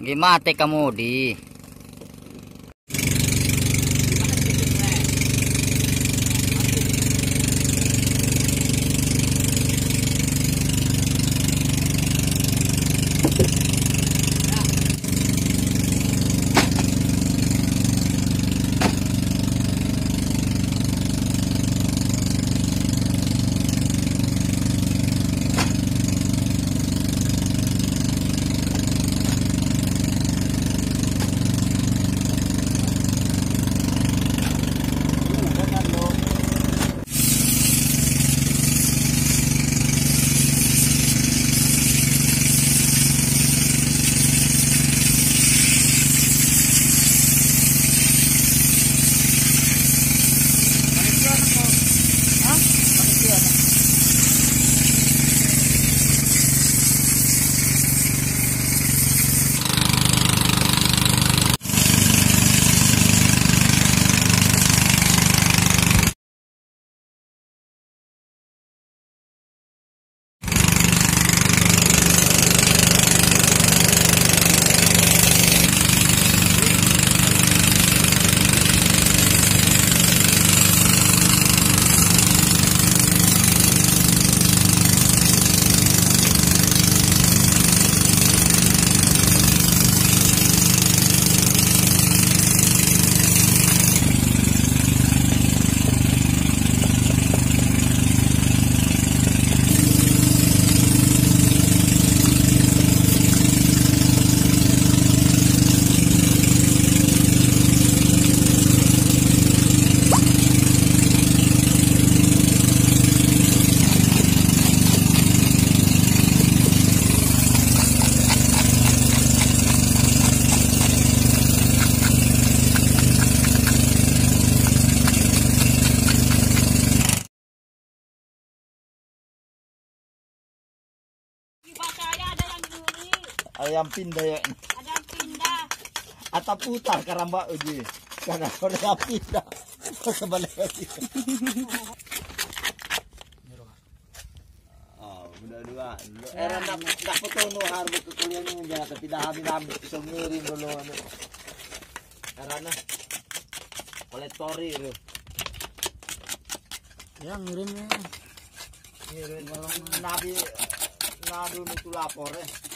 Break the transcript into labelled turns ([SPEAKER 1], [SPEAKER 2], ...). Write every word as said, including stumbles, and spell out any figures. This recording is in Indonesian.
[SPEAKER 1] Gimate kamu di.
[SPEAKER 2] Ayam pindah ya.
[SPEAKER 3] Ada yang pindah.
[SPEAKER 2] Atau putar karamba uji. Karena orang pindah. Kebalik lagi. Oh, udah dua. Era nak nak potono harus kuliah ni jangan tapi dah habis habis so ngirim dulu anu. Karena kolektori itu.
[SPEAKER 1] Ya ngirimnya.
[SPEAKER 2] Ngirim nabi nadu itu lapor eh.